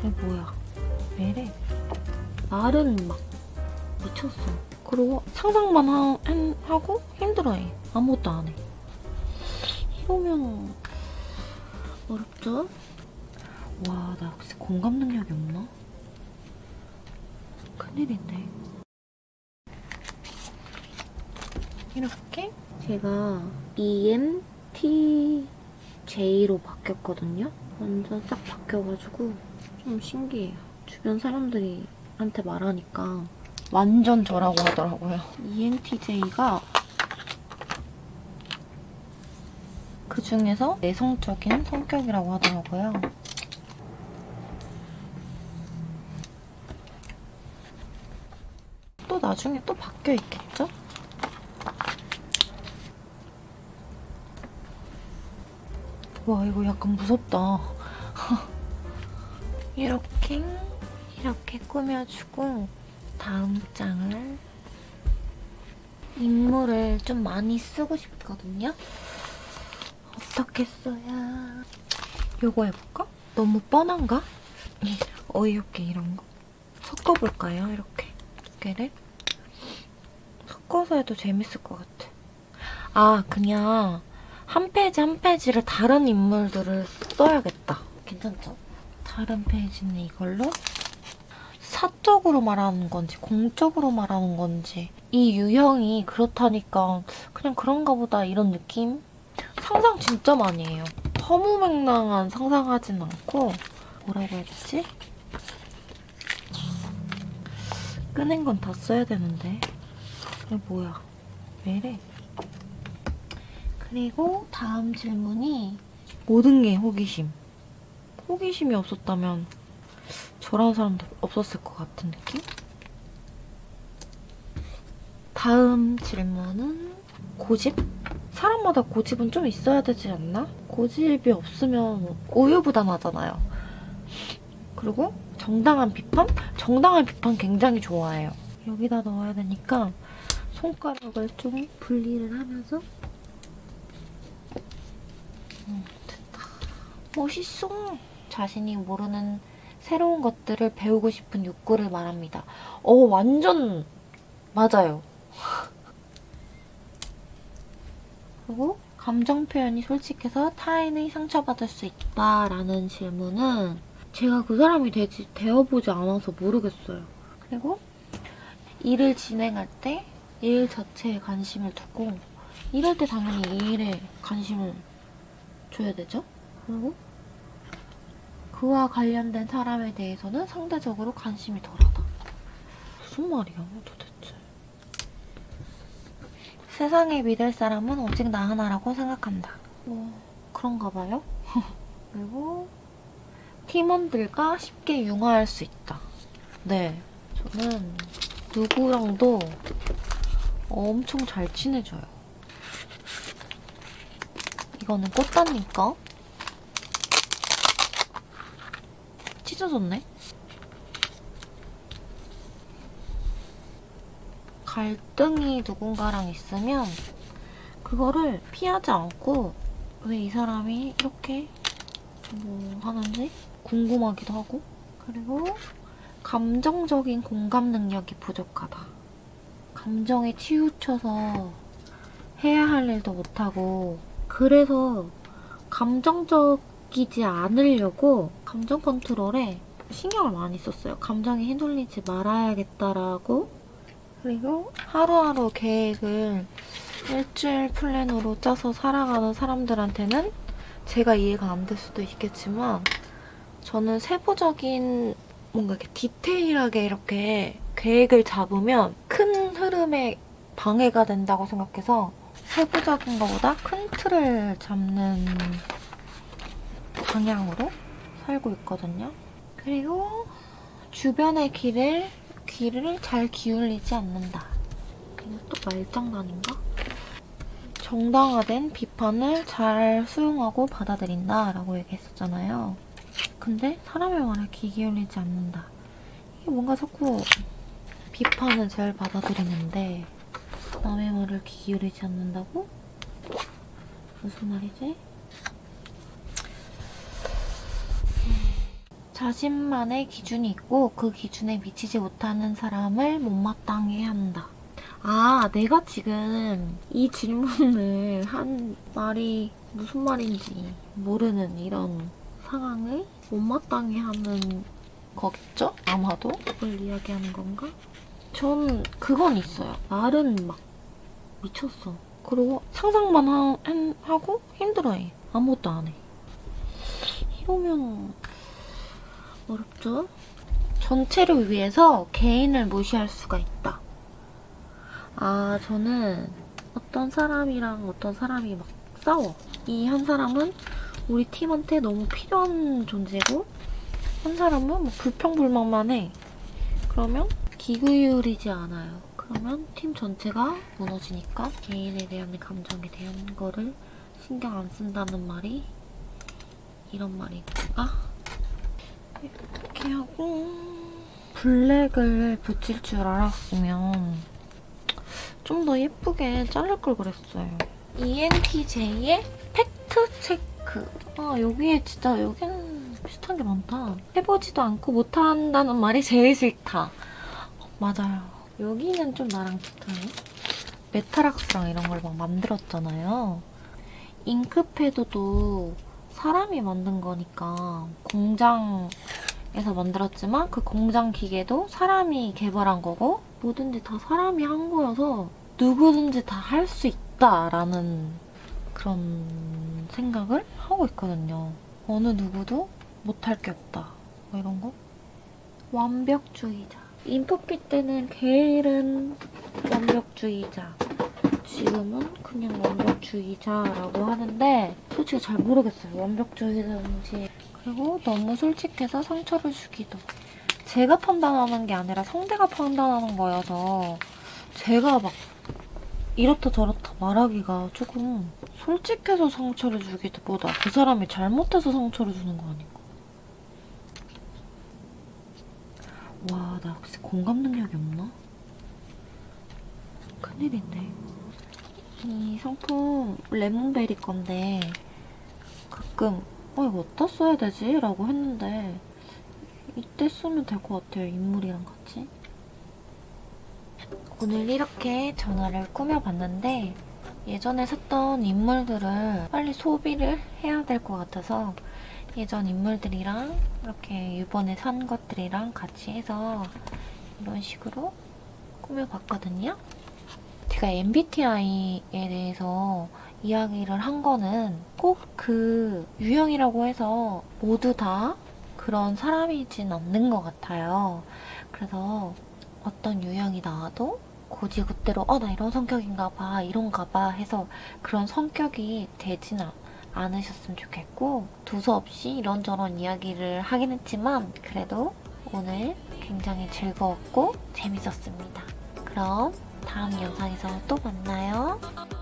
이게 뭐야? 왜 이래? 말은 막 미쳤어. 그리고 상상만 하고 힘들어해. 아무것도 안 해. 이러면 어렵죠? 와, 나 혹시 공감 능력이 없나? 큰일인데. 이렇게 제가 ENTJ로 바뀌었거든요? 완전 싹 바뀌어가지고 좀 신기해요. 주변 사람들한테 말하니까 완전 저라고 하더라고요. ENTJ가 그 중에서 내성적인 성격이라고 하더라고요. 또 나중에 또 바뀌어 있겠죠? 와, 이거 약간 무섭다. 이렇게 꾸며주고 다음 장을 인물을 좀 많이 쓰고 싶거든요? 어떻게 써야... 요거 해볼까? 너무 뻔한가? 어이없게 이런 거. 섞어볼까요? 이렇게 두 개를. 섞어서 해도 재밌을 것 같아. 아, 그냥 한 페이지 한 페이지를 다른 인물들을 써야겠다. 괜찮죠? 다른 페이지는 이걸로 사적으로 말하는 건지 공적으로 말하는 건지 이 유형이 그렇다니까 그냥 그런가 보다 이런 느낌? 상상 진짜 많이 해요. 허무맹랑한 상상하진 않고 뭐라고 해야 되지? 꺼낸 건 다 써야 되는데 이게 뭐야? 왜 이래? 그리고 다음 질문이 모든 게 호기심. 호기심이 없었다면 저라는 사람도 없었을 것 같은 느낌? 다음 질문은 고집? 사람마다 고집은 좀 있어야 되지 않나? 고집이 없으면 우유부단하잖아요. 그리고 정당한 비판? 정당한 비판 굉장히 좋아해요. 여기다 넣어야 되니까 손가락을 좀 분리를 하면서 됐다. 멋있어. 자신이 모르는 새로운 것들을 배우고 싶은 욕구를 말합니다. 완전 맞아요. 그리고 감정 표현이 솔직해서 타인의 상처받을 수 있다라는 질문은 제가 그 사람이 되어보지 않아서 모르겠어요. 그리고 일을 진행할 때 일 자체에 관심을 두고 일할 때 당연히 이 일에 관심을 줘야 되죠? 그리고 그와 관련된 사람에 대해서는 상대적으로 관심이 덜하다. 무슨 말이야 도대체. 세상에 믿을 사람은 오직 나 하나라고 생각한다. 뭐 그런가 봐요. 그리고 팀원들과 쉽게 융화할 수 있다. 네, 저는 누구랑도 엄청 잘 친해져요. 이거는 꽃다님 거. 찢어졌네? 갈등이 누군가랑 있으면 그거를 피하지 않고 왜 이 사람이 이렇게 뭐 하는지 궁금하기도 하고. 그리고 감정적인 공감 능력이 부족하다. 감정에 치우쳐서 해야 할 일도 못하고 그래서 감정적이지 않으려고 감정 컨트롤에 신경을 많이 썼어요. 감정에 휘둘리지 말아야겠다라고. 그리고 하루하루 계획을 일주일 플랜으로 짜서 살아가는 사람들한테는 제가 이해가 안 될 수도 있겠지만 저는 세부적인 뭔가 이렇게 디테일하게 이렇게 계획을 잡으면 큰 흐름에 방해가 된다고 생각해서 세부적인 것보다 큰 틀을 잡는 방향으로 살고 있거든요. 그리고 주변의 귀를 잘 기울이지 않는다. 이거 또 말장난인가? 정당화된 비판을 잘 수용하고 받아들인다 라고 얘기했었잖아요. 근데 사람의 말에 귀 기울이지 않는다. 이게 뭔가 자꾸 비판은 잘 받아들이는데 남의 말을 귀 기울이지 않는다고? 무슨 말이지? 자신만의 기준이 있고 그 기준에 미치지 못하는 사람을 못마땅해 한다. 아, 내가 지금 이 질문을 한 말이 무슨 말인지 모르는 이런 상황을 못마땅해 하는 거겠죠? 아마도? 그걸 이야기하는 건가? 전 그건 있어요. 말은 막 미쳤어. 그리고 상상만 하고 힘들어해. 아무것도 안 해. 이러면 어렵죠? 전체를 위해서 개인을 무시할 수가 있다. 아, 저는 어떤 사람이랑 어떤 사람이 막 싸워. 이 한 사람은 우리 팀한테 너무 필요한 존재고 한 사람은 뭐 불평불만만 해. 그러면 기구이울이지 않아요. 그러면 팀 전체가 무너지니까 개인에 대한 감정에 대한 거를 신경 안 쓴다는 말이 이런 말이구나. 이렇게 하고 블랙을 붙일 줄 알았으면 좀 더 예쁘게 자를 걸 그랬어요. ENTJ의 팩트 체크. 아, 여기에 진짜 여기는 비슷한 게 많다. 해보지도 않고 못한다는 말이 제일 싫다. 맞아요. 여기는 좀 나랑 비슷하네. 메타락스랑 이런 걸 막 만들었잖아요. 잉크패드도 사람이 만든 거니까 공장에서 만들었지만 그 공장 기계도 사람이 개발한 거고 뭐든지 다 사람이 한 거여서 누구든지 다 할 수 있다라는 그런 생각을 하고 있거든요. 어느 누구도 못할 게 없다. 뭐 이런 거? 완벽주의자. 인프피 때는 게으른 완벽주의자. 지금은 그냥 완벽주의자라고 하는데 솔직히 잘 모르겠어요. 완벽주의자인지. 그리고 너무 솔직해서 상처를 주기도. 제가 판단하는 게 아니라 상대가 판단하는 거여서 제가 막 이렇다 저렇다 말하기가 조금 솔직해서 상처를 주기보다 그 사람이 잘못해서 상처를 주는 거 아닌가. 와, 나 혹시 공감 능력이 없나? 큰일인데. 이 상품 레몬베리 건데 가끔 이거 어디다 써야 되지? 라고 했는데 이때 쓰면 될 것 같아요. 인물이랑 같이. 오늘 이렇게 전화를 꾸며봤는데 예전에 샀던 인물들을 빨리 소비를 해야 될 것 같아서 예전 인물들이랑 이렇게 이번에 산 것들이랑 같이 해서 이런 식으로 꾸며봤거든요. 제가 MBTI에 대해서 이야기를 한 거는 꼭 그 유형이라고 해서 모두 다 그런 사람이진 않는 것 같아요. 그래서 어떤 유형이 나와도 굳이 그대로 나 이런 성격인가 봐, 이런가 봐 해서 그런 성격이 되지는 않으셨으면 좋겠고 두서없이 이런저런 이야기를 하긴 했지만 그래도 오늘 굉장히 즐거웠고 재밌었습니다. 그럼 다음 영상에서 또 만나요.